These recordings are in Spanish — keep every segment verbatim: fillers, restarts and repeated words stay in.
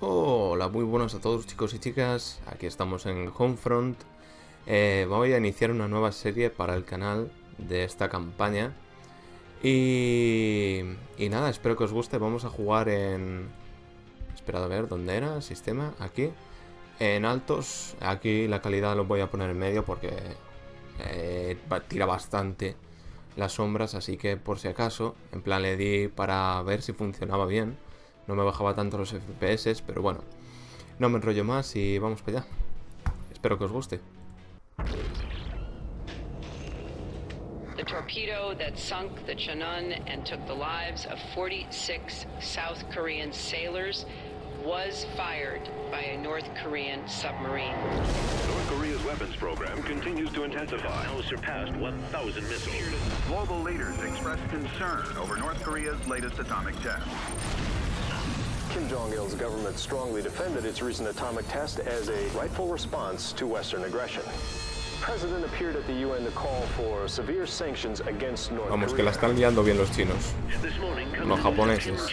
Hola, muy buenos a todos chicos y chicas, aquí estamos en Homefront. eh, Voy a iniciar una nueva serie para el canal de esta campaña. Y, y nada, espero que os guste. Vamos a jugar en... Esperad a ver, ¿dónde era? Sistema, aquí. En altos, aquí la calidad lo voy a poner en medio porque eh, tira bastante las sombras, así que por si acaso, en plan le di para ver si funcionaba bien. No me bajaba tanto los F P S, pero bueno, no me enrollo más y vamos para allá. Espero que os guste. The torpedo that sunk the Cheonan and took the lives of forty-six South Korean sailors was fired by a North Korean submarine. North Korea's weapons program continues to intensify. Now surpassed one thousand missiles. Global leaders expressed concern over North Korea's latest atomic test. Kim Jong-il's government strongly defended its recent atomic test as a rightful response to Western aggression. The president appeared at the U N to call for severe sanctions against North Korea. Vamos, que la están liando bien los chinos. Los japoneses.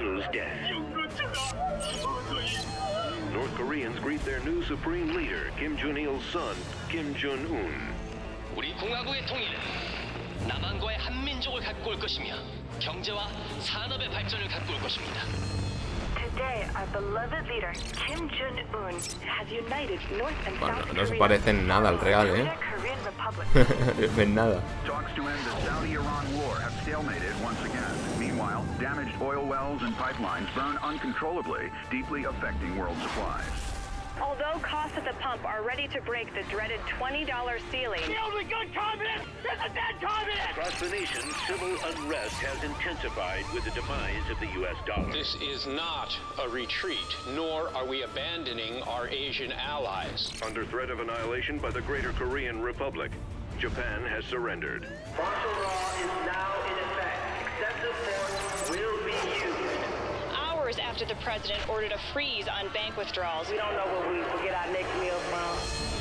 North Koreans greet their new supreme leader, Kim Jong-il's son, Kim Jong-un. 우리 공화국의 통일은 남한과의 한민족을 갖고 올 것이며 경제와 산업의 발전을 갖고 올 것입니다. Today, our beloved leader, Kim Jong-un, has united North and Bueno, South no se Korea. parecen nada al real, ¿eh? Korean Republic. Ven nada. Talks to end the Saudi-Iran war have stalemated once again. Meanwhile, damaged oil wells and pipelines burn uncontrollably, deeply affecting world supplies. Although costs at the pump are ready to break the dreaded twenty dollar ceiling, The only good communist is a dead communist! Across the nation, civil unrest has intensified with the demise of the U S dollar. This is not a retreat, nor are we abandoning our Asian allies. Under threat of annihilation by the Greater Korean Republic, Japan has surrendered. Martial law is now in effect. Excessive force will be used. hours after the president ordered a freeze on bank withdrawals. We don't know where we will get our next meal from.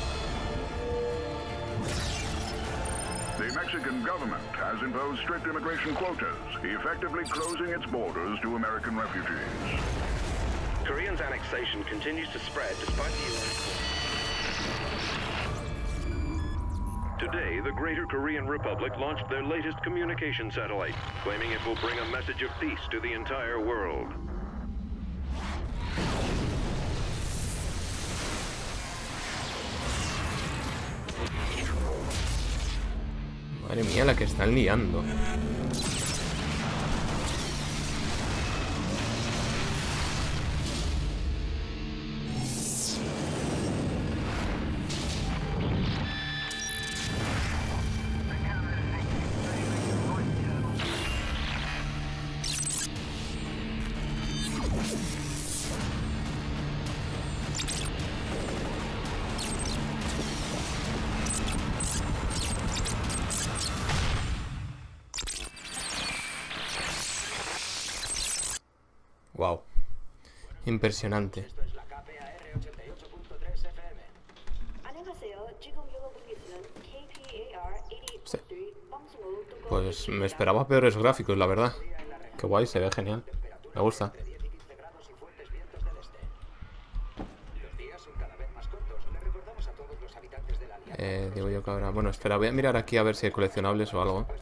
The Mexican government has imposed strict immigration quotas, effectively closing its borders to American refugees. Koreans' annexation continues to spread despite the U S. Today, the Greater Korean Republic launched their latest communication satellite, claiming it will bring a message of peace to the entire world. Madre mía, la que están liando. Wow, impresionante. Sí. Pues me esperaba peores gráficos, la verdad. Qué guay, se ve genial. Me gusta. Eh, digo yo que ahora... Bueno, espera, voy a mirar aquí a ver si hay coleccionables o algo.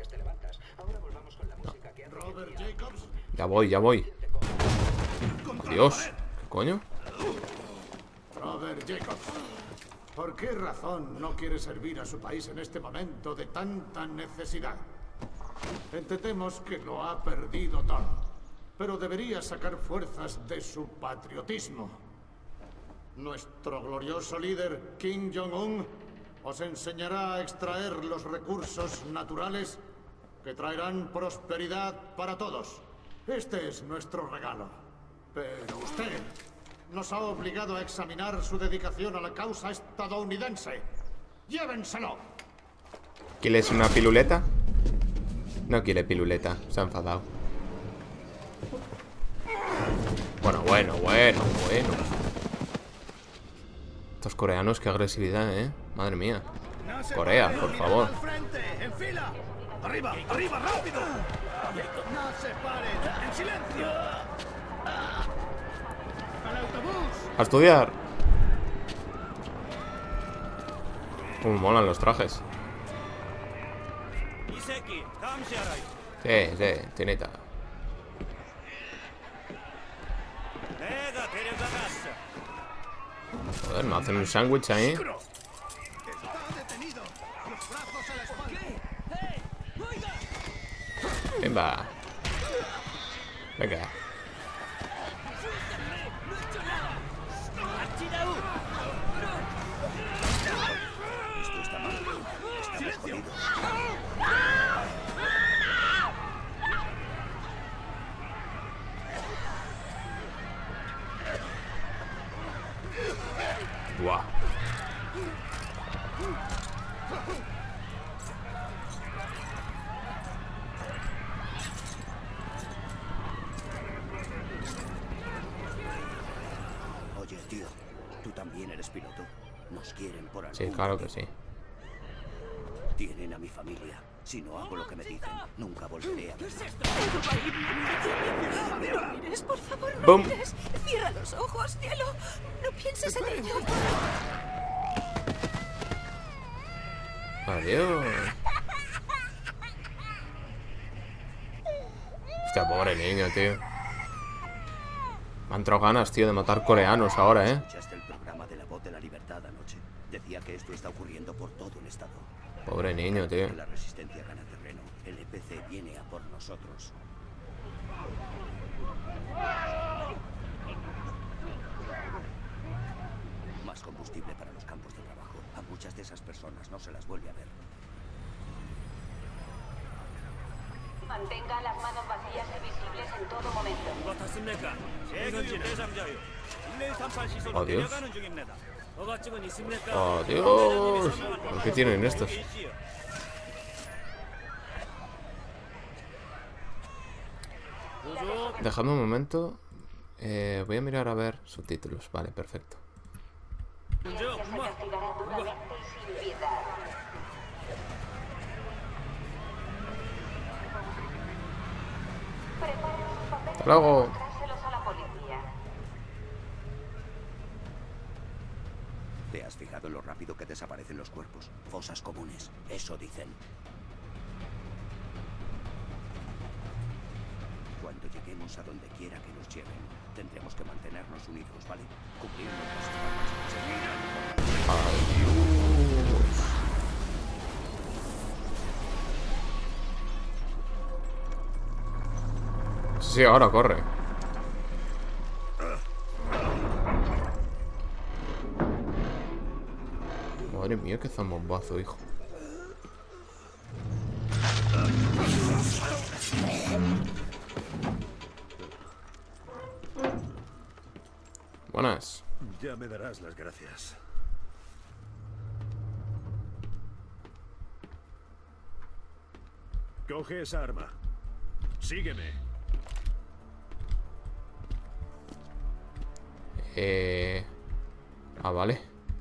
No. Ya voy, ya voy. Dios, ¿qué coño? Robert Jacobs, ¿por qué razón no quiere servir a su país en este momento de tanta necesidad? Entendemos que lo ha perdido todo, pero debería sacar fuerzas de su patriotismo. Nuestro glorioso líder, Kim Jong-un, os enseñará a extraer los recursos naturales que traerán prosperidad para todos. Este es nuestro regalo. Pero usted nos ha obligado a examinar su dedicación a la causa estadounidense. ¡Llévenselo! ¿Quieres una piluleta? No quiere piluleta, se ha enfadado. Bueno, bueno, bueno, bueno. Estos coreanos, qué agresividad, ¿eh? Madre mía. Corea, por favor. ¡En fila! ¡Arriba! ¡Arriba! ¡Rápido! ¡No se paren! ¡En silencio! ¡A estudiar! Cómo molan los trajes. Sí, sí, tinita. Joder, me hacen un sándwich ahí. Venga. Venga. Esto está mal. Estamos jodidos. Buah. Oye, tío, tú también eres piloto. Nos quieren por algún Sí, claro que sí. Tienen a mi familia. Si no hago lo que me dicen, nunca volveré a verlos. No mires, por favor, no Boom. mires. Cierra los ojos, cielo. No pienses en ello. Adiós. Hostia, pobre niño, tío. Me han entrado ganas, tío, de matar coreanos ahora, ¿eh? ¿Escuchaste el programa de la voz de la libertad anoche? Decía que esto está ocurriendo por todo el estado. Pobre niño, tío. Que la resistencia gana terreno. El E P C viene a por nosotros. Más combustible para los campos de trabajo. A muchas de esas personas no se las vuelve a ver. Mantenga las manos vacías y visibles en todo momento. Oh, Dios. Oh, Dios. ¿Por qué tienen estos? Dejadme un momento. Eh, voy a mirar a ver subtítulos. Vale, perfecto. Hasta luego. ¿Te has fijado en lo rápido que desaparecen los cuerpos? Fosas comunes, eso dicen. Cuando lleguemos a donde quiera que nos lleven, tendremos que mantenernos unidos, ¿vale? Cumplir nuestras manos. Adiós. Sí, ahora corre. Madre mía, qué zambombazo, hijo. Buenas. Ya me darás las gracias. Coge esa arma. Sígueme. Eh... Ah, vale.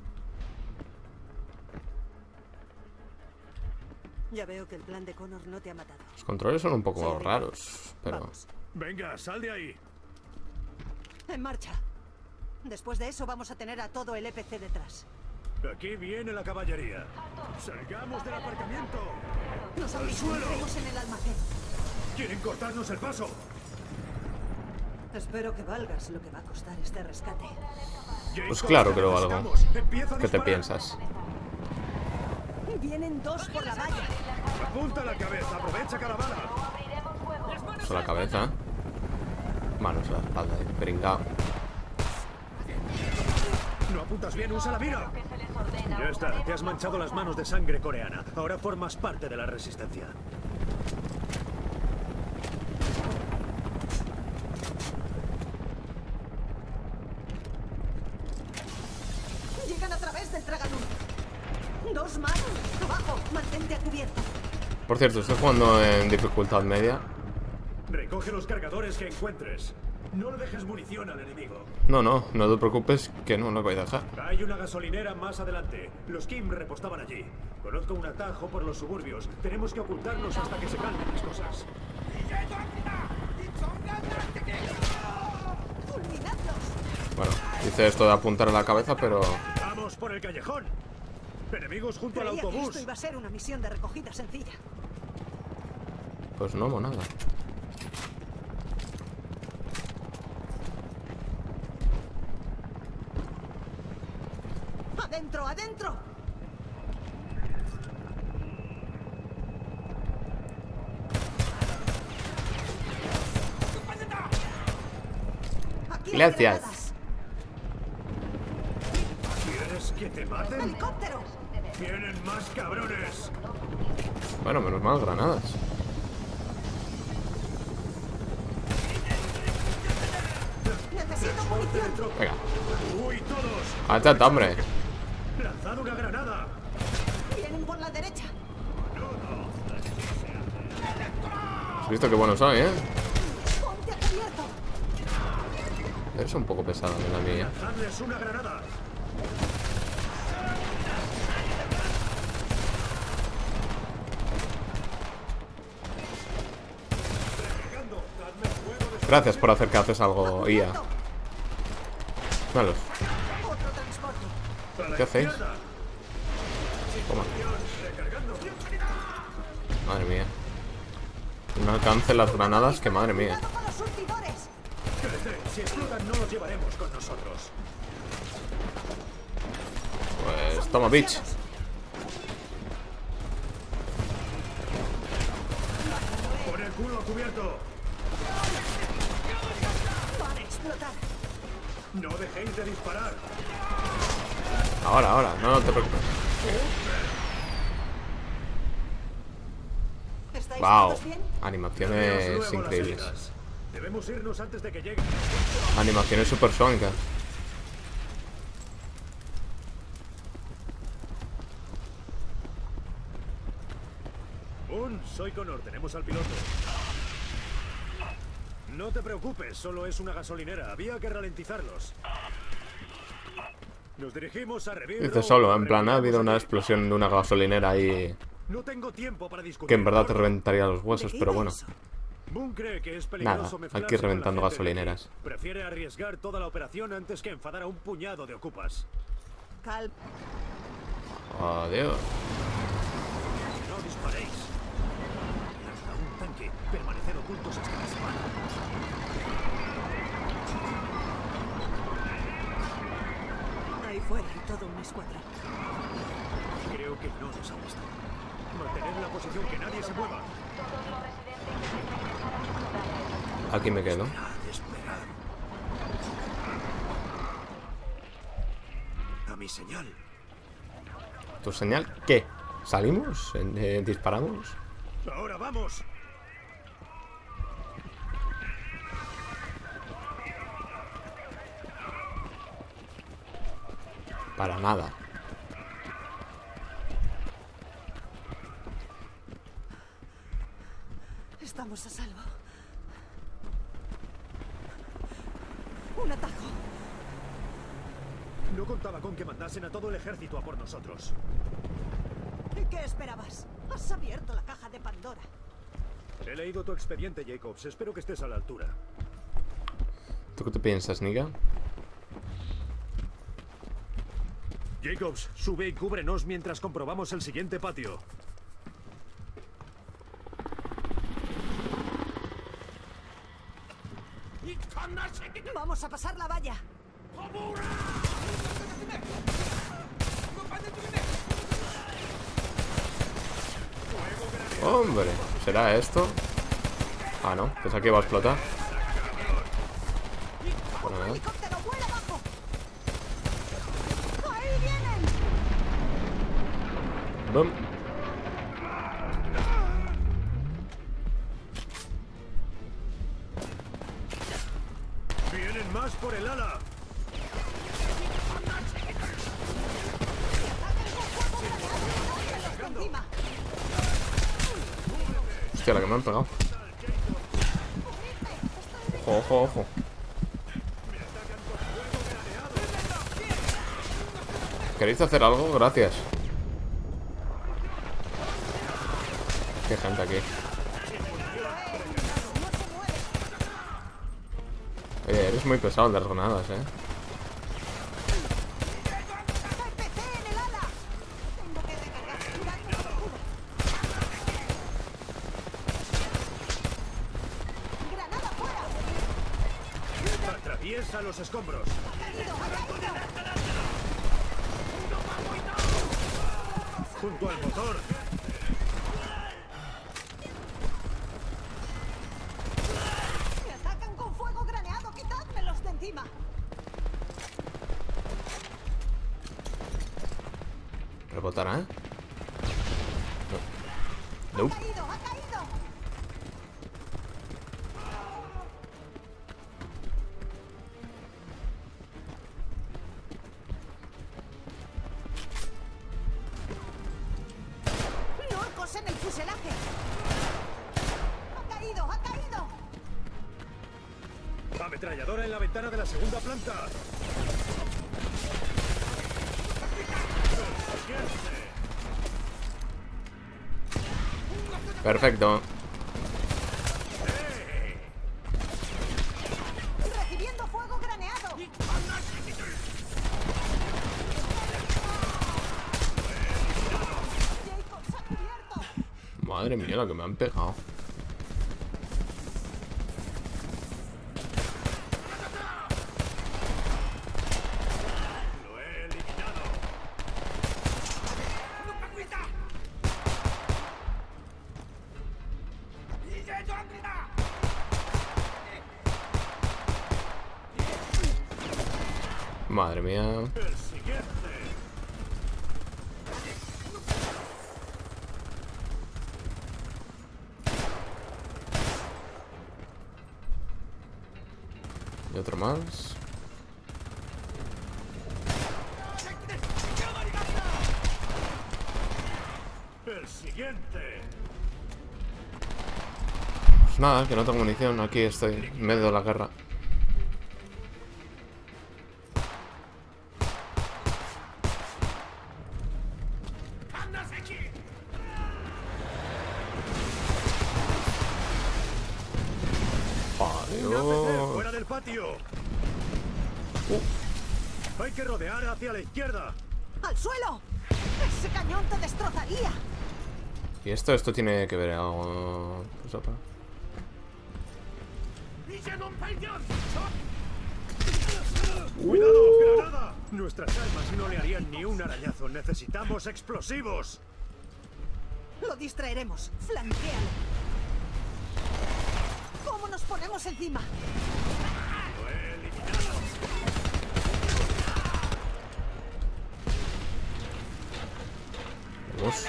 Ya veo que el plan de Connor no te ha matado. Los controles son un poco Sí, raros, pero... Vamos. Venga, sal de ahí. En marcha. Después de eso vamos a tener a todo el E P C detrás. Aquí viene la caballería. ¡Salgamos del aparcamiento! Nos ¡Al suelo! encontremos en el almacén. ¡Quieren cortarnos el paso! Espero que valgas lo que va a costar este rescate. Pues claro que lo valgo. ¿Qué te piensas? Vienen dos por la valla. Apunta la cabeza, aprovecha cada bala. Usa la cabeza. Manos a la espalda, eh, pringao. No apuntas bien, usa la mira. Ya está, te has manchado las manos de sangre coreana. Ahora formas parte de la resistencia. Llegan a través del tragaluz. Dos manos. Abajo. Mantente a cubierto. Por cierto, estoy jugando en dificultad media. Recoge los cargadores que encuentres. No le dejes munición al enemigo. No, no, no te preocupes, que no lo voy a dejar. Hay una gasolinera más adelante. Los Kim repostaban allí. Conozco un atajo por los suburbios. Tenemos que ocultarnos hasta que se calmen las cosas. Bueno, Dice esto de apuntar a la cabeza, pero... Vamos por el callejón. Enemigos junto al Creía que autobús. esto iba a ser una misión de recogida sencilla. Pues no, monada. ¡Adentro, adentro! Aquí hay Gracias. granadas. ¿Quieres que te maten? ¡Helicóptero! ¡Tienen más cabrones! Bueno, menos mal, granadas. Necesito munición. Venga. ¡Uy, todos! ¡Achata, hombre! ¡Lanzad una granada! Vienen por la derecha. ¿Has visto qué bueno soy, eh? Ponte a cubierto. Eres un poco pesado, la mía. ¡Lanzadles una granada! Gracias por hacer que haces algo, I A. Malos. Otro transporte. ¿Qué hacéis? Toma. Madre mía. Un alcance las granadas que madre mía. Cuidado con los surtidores. Si explotan, no los llevaremos con nosotros. Pues toma, bitch. Pon el culo a cubierto. Van a explotar. No dejéis de disparar. Ahora, ahora, no, no te preocupes. ¿Estáis Wow. todos bien? Animaciones Luego las increíbles. heridas. Debemos irnos antes de que lleguen. Animaciones supersónicas. Un, soy Connor, tenemos al piloto. No te preocupes, solo es una gasolinera. Había que ralentizarlos. Nos dirigimos a Revirlo. Dice solo, en plan, ha habido una explosión de una gasolinera ahí No tengo tiempo para discutir. que en verdad te reventaría los huesos, pero bueno. Boone cree que es Nada, peligroso mezclarse aquí con la reventando gente de gasolineras. aquí. Prefiere arriesgar toda la operación antes que enfadar a un puñado de ocupas. Cal. Adiós. No disparéis. Hasta un tanque. Permanecer ocultos hasta la semana. Ahí fuera y todo un escuadrón. Creo que no nos ha visto. Mantener la posición, que nadie se mueva. Aquí me quedo. Esperad. A mi señal. ¿Tu señal qué? ¿Salimos? Eh, ¿Disparamos? Ahora vamos. Para nada. Estamos a salvo. Un atajo. No contaba con que mandasen a todo el ejército a por nosotros. ¿Y qué esperabas? Has abierto la caja de Pandora. He leído tu expediente, Jacobs. Espero que estés a la altura. ¿Tú qué te piensas, Niga? Jacobs, sube y cúbrenos mientras comprobamos el siguiente patio. Vamos a pasar la valla. Hombre, ¿será esto? Ah, no, pensaba que iba a explotar. Bueno, nada. ¡Helicóptero, vuela abajo! ¡Ahí vienen! Boom. ¡Vienen más por el ala! ¡Encima! Hostia, la que me han pegado. Ojo, ojo, ojo. ¿Queréis hacer algo? Gracias. Qué gente aquí. Oye, eres muy pesado el de las granadas, eh. Atraviesa los escombros. Junto al motor. ¡Me atacan con fuego graneado! ¡Quitádmelos de encima! ¿Rebotará? No. ¡Ha Nope. caído! ¡Ha caído! ¡Lorcos en el fuselaje! ¡Ha caído! ¡Ha caído! Ametralladora en la ventana de la segunda planta. Perfecto. ¡Recibiendo fuego graneado! ¡Jacob se ha cubierto! Madre mía, la que me han pegado. Lo he eliminado. Madre mía. El siguiente. Y otro más. El siguiente. Pues nada, que no tengo munición. Aquí estoy, en medio de la guerra. Adiós. Fuera del patio. Uh. Hay que rodear hacia la izquierda. ¡Al suelo! ¡Ese cañón te destrozaría! ¿Y esto? Esto tiene que ver algo... Pues, opa. ¡Cuidado, granada! Nuestras armas no le harían ni un arañazo. Necesitamos explosivos. Lo distraeremos. Flanquéalo. ¿Cómo nos ponemos encima? Lo he eliminado. Vamos.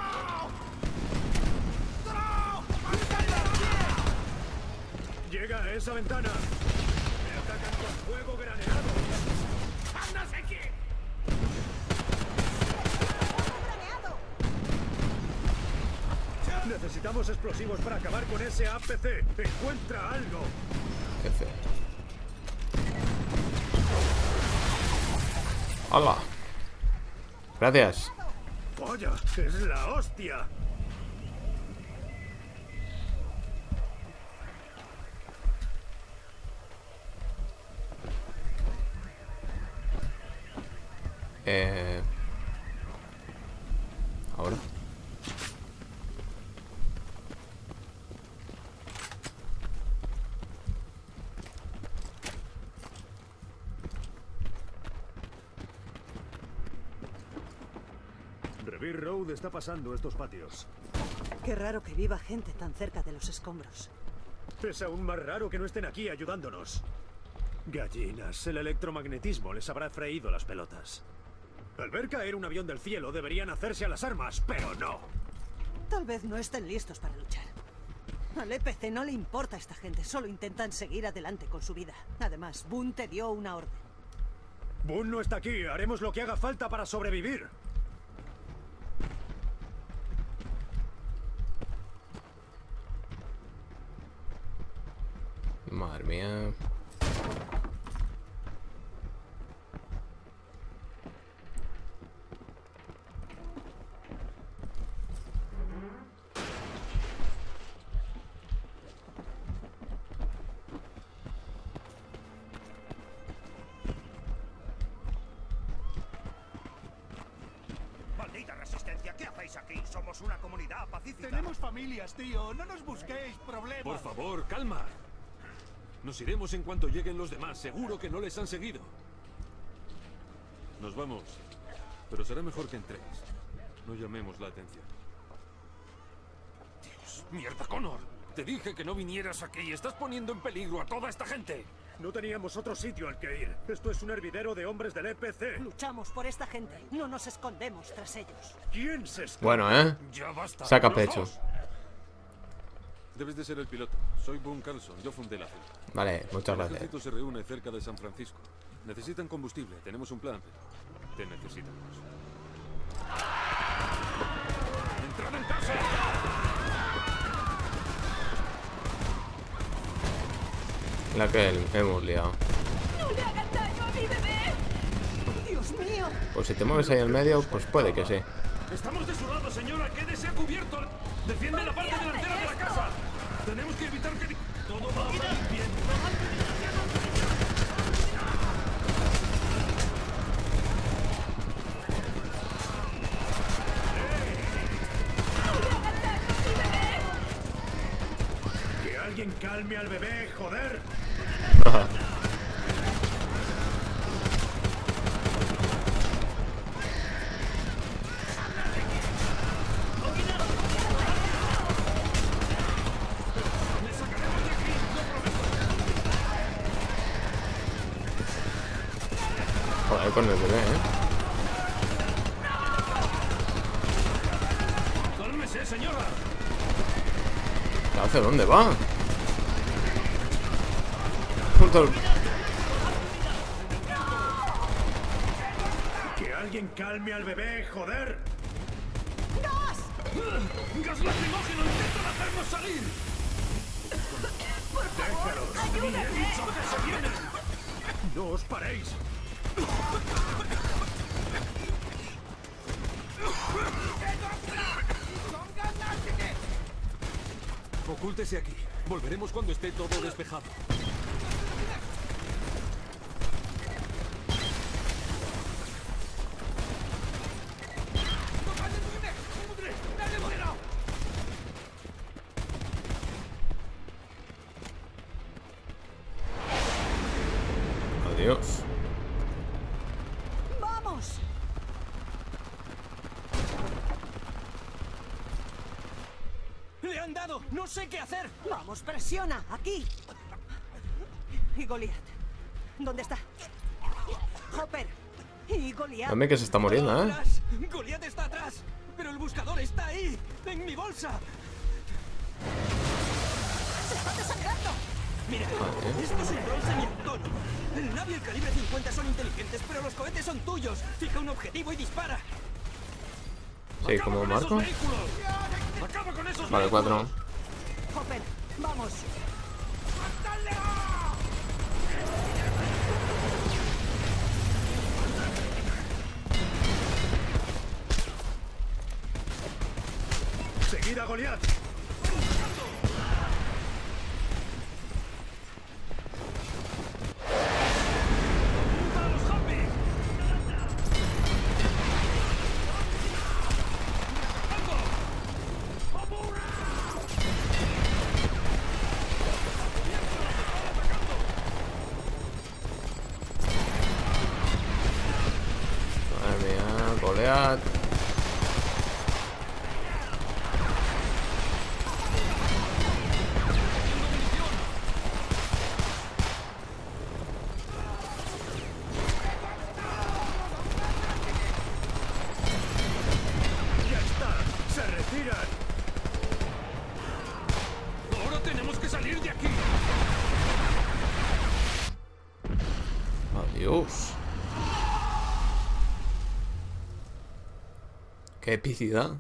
Llega a esa ventana. Me atacan con fuego graneado. Necesitamos explosivos para acabar con ese A P C. Encuentra algo. F. ¡Hala! Gracias. Vaya, es la hostia. Eh... Ahora. Revere Road está pasando estos patios. Qué raro que viva gente tan cerca de los escombros. Es aún más raro que no estén aquí ayudándonos. Gallinas, el electromagnetismo les habrá freído las pelotas. Al ver caer un avión del cielo deberían hacerse a las armas, pero no. Tal vez no estén listos para luchar. Al E P C no le importa a esta gente, solo intentan seguir adelante con su vida. Además, Boone te dio una orden. Boone no está aquí, haremos lo que haga falta para sobrevivir. Madre mía. Maldita resistencia, ¿qué hacéis aquí? Somos una comunidad pacífica. Tenemos familias, tío. No nos busquéis problemas. Por favor, calma. Nos iremos en cuanto lleguen los demás. Seguro que no les han seguido. Nos vamos. Pero será mejor que entréis. No llamemos la atención. Dios, mierda, Connor. Te dije que no vinieras aquí y estás poniendo en peligro a toda esta gente. No teníamos otro sitio al que ir. Esto es un hervidero de hombres del E P C. Luchamos por esta gente. No nos escondemos tras ellos. ¿Quién se esconde? Bueno, ¿eh? Ya basta. Saca pecho. Debes de ser el piloto. Soy Boone Carlson. Yo fundé la celda. Vale, muchas El gracias. ejército se reúne cerca de San Francisco. Necesitan combustible. Tenemos un plan, pero te necesitamos. ¡Entrad en casa! La que hemos liado. ¡No le hagan daño a mi bebé! ¡Dios mío! Pues si te mueves ahí en medio, pues puede que sí. Estamos de su lado, señora. Quédese a cubierto. Defiende la parte delantera de la casa. Tenemos que evitar que... Todo va a salir bien. Que alguien calme al bebé, joder. Joder, con el bebé, ¿eh? ¡Cálmese, señora! ¿Hacia dónde va? Junto al... Que alguien calme al bebé, joder. ¡Gas! ¡Gas lacrimógeno! ¡Intentan hacernos salir! ¡Déjalos! ¡Ni he dicho que se vienen! ¡No os paréis! Ocúltese aquí. Volveremos cuando esté todo despejado. Adiós. ¡Vamos! ¡Le han dado! ¡No sé qué hacer! ¡Vamos, presiona! ¡Aquí! ¿Y Goliath? ¿Dónde está? Hopper. ¿Y Goliath? Dame que se está muriendo, ¿eh? ¡Atrás! ¡Goliath está atrás! ¡Pero el buscador está ahí! ¡En mi bolsa! ¡Se está desangrando! Mira, esto es un dron semiautónomo. El Navy y el calibre cincuenta son inteligentes, pero los cohetes son tuyos. Fija un objetivo y dispara. Sí, como marco. ¡Acaba con esos Vale, cuatro. Hopper, vamos. ¡Seguid a Goliath! Madre mía, Goliath. ¡Ya está! ¡Se retiran! ¡Ahora tenemos que salir de aquí! Adiós. Qué epicidad.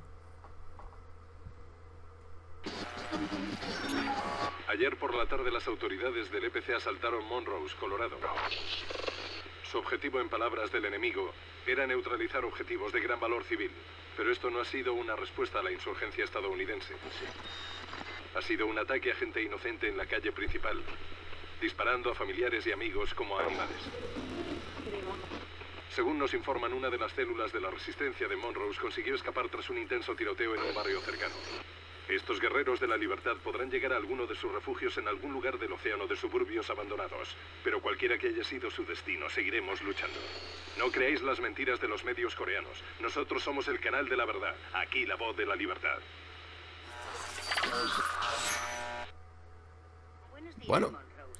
Ayer por la tarde las autoridades del E P C asaltaron Monrose, Colorado. Su objetivo, en palabras del enemigo, era neutralizar objetivos de gran valor civil. Pero esto no ha sido una respuesta a la insurgencia estadounidense. Ha sido un ataque a gente inocente en la calle principal, disparando a familiares y amigos como a animales. Según nos informan, una de las células de la resistencia de Monrose consiguió escapar tras un intenso tiroteo en un barrio cercano. Estos guerreros de la libertad podrán llegar a alguno de sus refugios en algún lugar del océano de suburbios abandonados, pero cualquiera que haya sido su destino, seguiremos luchando. No creáis las mentiras de los medios coreanos. Nosotros somos el canal de la verdad. Aquí la voz de la libertad. Bueno.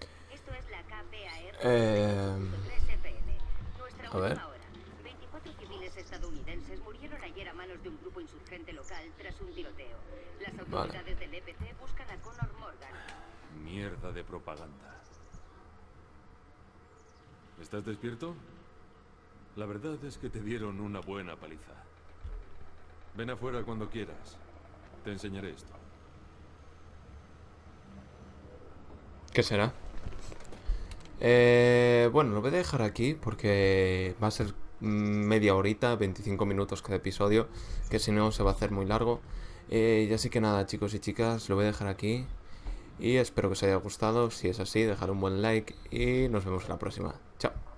Eh... A ver. veinticuatro civiles estadounidenses murieron ayer a manos de un grupo insurgente local tras un tiroteo. Las autoridades del E P C buscan a Connor Morgan. Mierda de propaganda. ¿Estás despierto? La verdad es que te dieron una buena paliza. Ven afuera cuando quieras. Te enseñaré esto. ¿Qué será? Eh, bueno, lo voy a dejar aquí porque va a ser media horita, veinticinco minutos cada episodio, que si no se va a hacer muy largo. Eh, y así que nada, chicos y chicas, lo voy a dejar aquí y espero que os haya gustado. Si es así, dejad un buen like y nos vemos en la próxima. Chao.